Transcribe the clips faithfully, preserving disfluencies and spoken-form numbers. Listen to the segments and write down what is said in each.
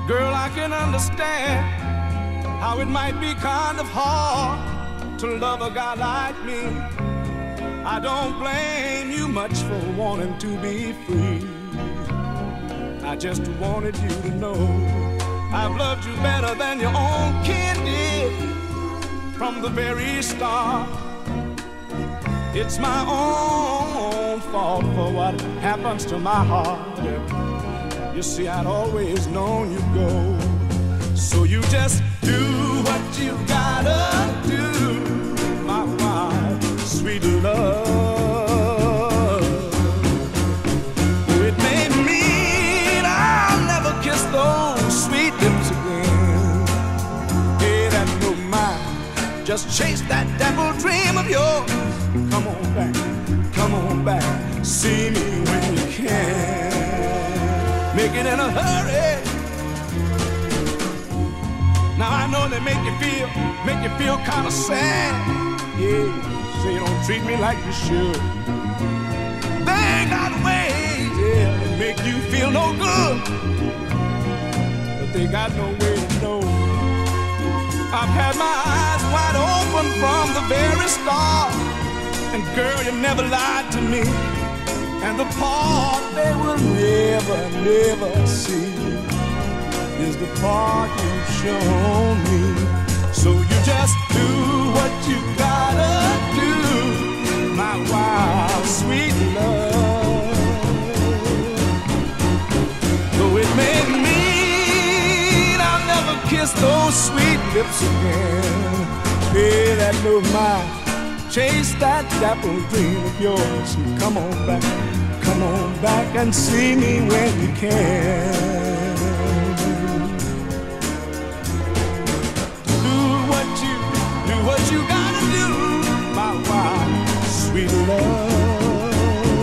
Girl, I can understand how it might be kind of hard to love a guy like me. I don't blame you much for wanting to be free. I just wanted you to know I've loved you better than your own kin did from the very start. It's my own fault for what happens to my heart. You see, I'd always known you'd go. So you just do what you gotta do, my wife, sweet love. It may mean I'll never kiss those sweet lips again. Hey, that's no mind. Just chase that devil dream of yours. Come on back, come on back, see me when you can. Make it in a hurry. Now I know they make you feel, make you feel kind of sad. Yeah, say you don't treat me like you should. They got ways, yeah, that make you feel no good, but they got no way to know. I've had my eyes wide open from the very start, and girl, you never lied to me. And the part they will never, never see is the part you've shown me. So you just do what you gotta do, my wild, sweet love. Though it may mean I'll never kiss those sweet lips again, pay that little mile, chase that dapple dream of yours. Come on back, come on back and see me when you can. Do what you, do what you gotta do, my wild, sweet love.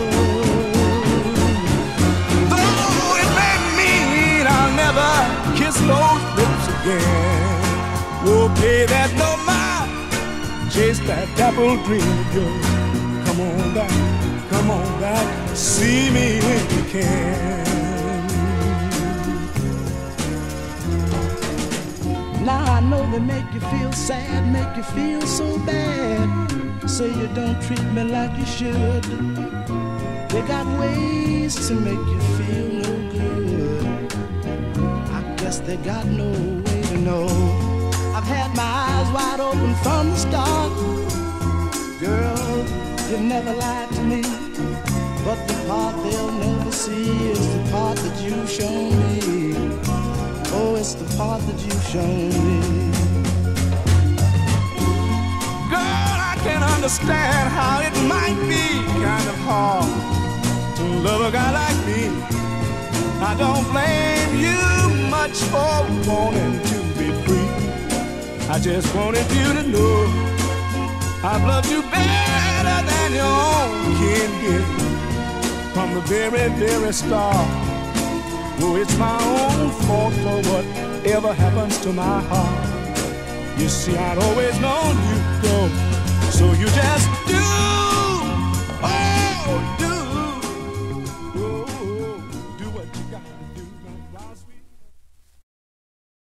Though it may mean I'll never kiss those lips again, oh, pay that no mind, chase that dapple dream of yours. Come on back, come on back, see me when you can. Now I know they make you feel sad, make you feel so bad. Say you don't treat me like you should. They got ways to make you feel no good. I guess they got no way to know. I've had my eyes wide open from the start. Girl, you never lied to me, but the part they'll never see is the part that you've shown me. Oh, it's the part that you've shown me. Girl, I can understand how it might be kind of hard to love a guy like me. I don't blame you much for wanting to be free. I just wanted you to know I've loved you better than your own kin did from the very, very start. Oh, it's my own fault for whatever happens to my heart. You see, I'd always known you'd go, so you just do, oh, do